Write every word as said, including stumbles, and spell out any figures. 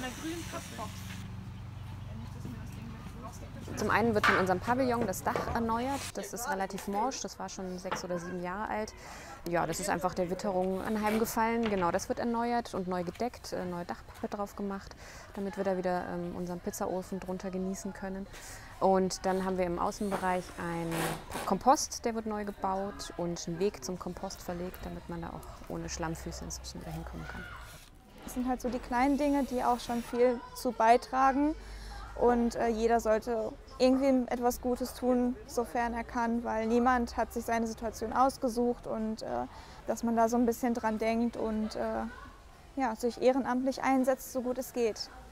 einer grünen Passbox. Zum einen wird in unserem Pavillon das Dach erneuert. Das ist relativ morsch, das war schon sechs oder sieben Jahre alt. Ja, das ist einfach der Witterung anheimgefallen. Genau, das wird erneuert und neu gedeckt, äh, neue Dachpappe drauf gemacht, damit wir da wieder ähm, unseren Pizzaofen drunter genießen können. Und dann haben wir im Außenbereich einen Kompost, der wird neu gebaut und einen Weg zum Kompost verlegt, damit man da auch ohne Schlammfüße inzwischen wieder hinkommen kann. Das sind halt so die kleinen Dinge, die auch schon viel zu beitragen. Und äh, jeder sollte irgendwie etwas Gutes tun, sofern er kann, weil niemand hat sich seine Situation ausgesucht und äh, dass man da so ein bisschen dran denkt und äh, ja, sich ehrenamtlich einsetzt, so gut es geht.